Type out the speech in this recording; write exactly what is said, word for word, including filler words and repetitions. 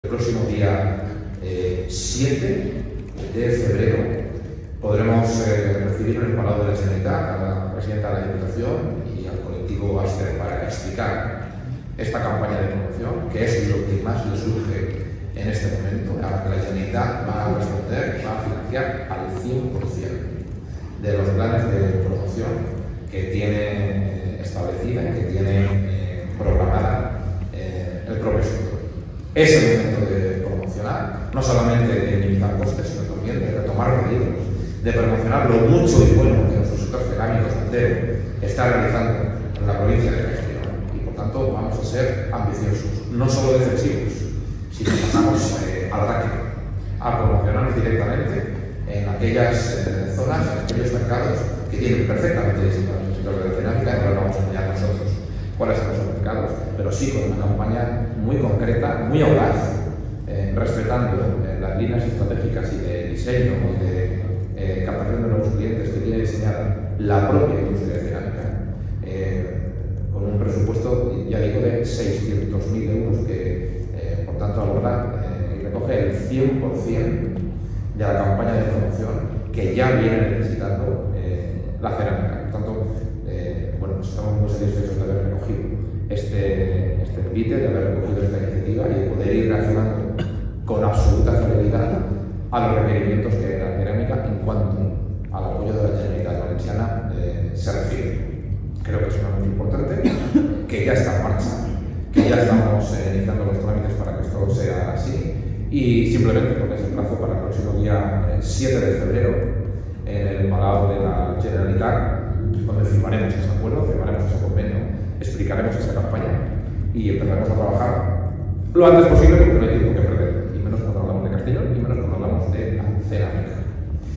El próximo día eh, siete de febrero podremos eh, recibir en el Palau de la Generalitat a la presidenta de la Diputación y al colectivo Aster para explicar esta campaña de promoción, que es lo que más le surge en este momento, a la que la Generalitat va a responder, va a financiar al cien por cien de los planes de promoción que tiene establecida y que tiene eh, programada eh, el propio sector. Es el momento de promocionar, no solamente de minimizar costes, sino también de retomar pedidos, de promocionar lo mucho y bueno que nuestro sector cerámico entero está realizando en la provincia de Castellón. Y por tanto vamos a ser ambiciosos, no solo defensivos, sino que pasamos eh, al ataque, a promocionarnos directamente en aquellas eh, zonas, en aquellos mercados que tienen perfectamente diseñados el sector de la cerámica, y no lo vamos a enseñar nosotros cuáles son esos mercados, pero sí con una campaña muy concreta, muy audaz, eh, respetando eh, las líneas estratégicas y de diseño y de eh, captación de nuevos clientes que tiene diseñada la propia industria de cerámica, eh, con un presupuesto, ya digo, de seiscientos mil euros que, eh, por tanto, aborda eh, y recoge el cien por cien de la campaña de promoción que ya viene necesitando eh, la cerámica. Por tanto, eh, bueno, pues estamos muy satisfechos de haber recogido este, este envite, de haber recogido esta iniciativa y de poder ir reaccionando con absoluta celeridad a los requerimientos que la cerámica en cuanto al apoyo de la Generalitat Valenciana eh, se refiere. Creo que es una muy importante, que ya está en marcha, que ya estamos eh, iniciando los trámites para que esto sea así, y simplemente porque es el plazo para el próximo día eh, siete de febrero en el Palau de la Generalitat, donde firmaremos ese acuerdo, firmaremos ese convenio, explicaremos esa campaña y empezaremos a trabajar lo antes posible porque no hay tiempo que perder, y menos cuando hablamos de Castellón y menos cuando hablamos de la cerámica.